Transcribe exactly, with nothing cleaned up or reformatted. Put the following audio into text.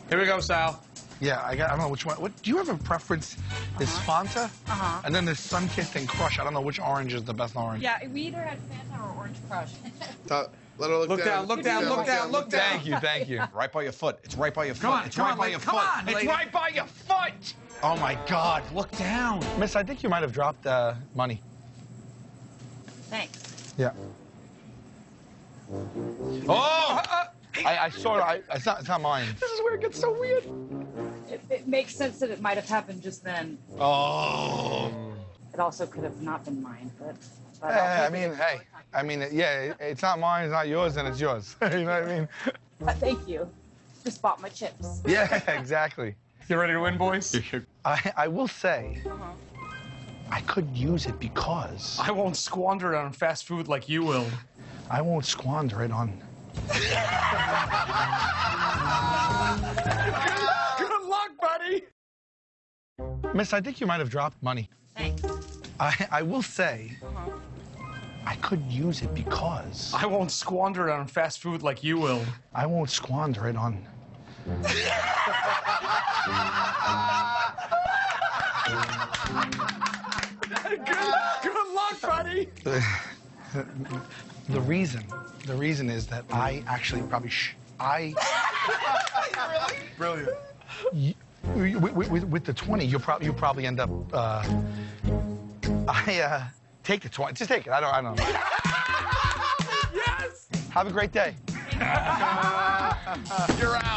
Here we go, Sal. Yeah, I, got, I don't know which one. What do you have a preference? There's Uh-huh. Fanta, Uh-huh. and then there's Sunkist and Crush. I don't know which orange is the best orange. Yeah, we either had Fanta or Orange Crush. Top, let her look, Look down, look down, look down, look down. Thank you, thank you. Right by your foot. It's right by your foot. Come on, it's come right on, by lady. your Come foot. on, it's lady. right by your foot. Oh my God! Look down. Miss, I think you might have dropped uh, money. Thanks. Yeah. Oh! I, I saw it. I, it's, not, it's not mine. This is where it gets so weird. It, it makes sense that it might have happened just then. Oh. It also could have not been mine, but... but Eh, I'll I take mean, it. hey. I mean, yeah, it, it's not mine, it's not yours, and it's yours. You know what I mean? But thank you. Just bought my chips. Yeah, exactly. You ready to win, boys? I, I will say, Uh-huh. I could use it because I won't squander it on fast food like you will. I won't squander it on. Good luck, buddy. Miss, I think you might have dropped money. Thanks. I, I will say, Uh-huh. I could use it because I won't squander it on fast food like you will. I won't squander it on. Good, good luck, buddy. The, the reason, the reason is that I actually probably sh I. Brilliant. y- with, with, with the twenty, you'll probably you probably end up. Uh, I uh, take the twenty. Just take it. I don't. I don't know. Yes. Have a great day. You're out.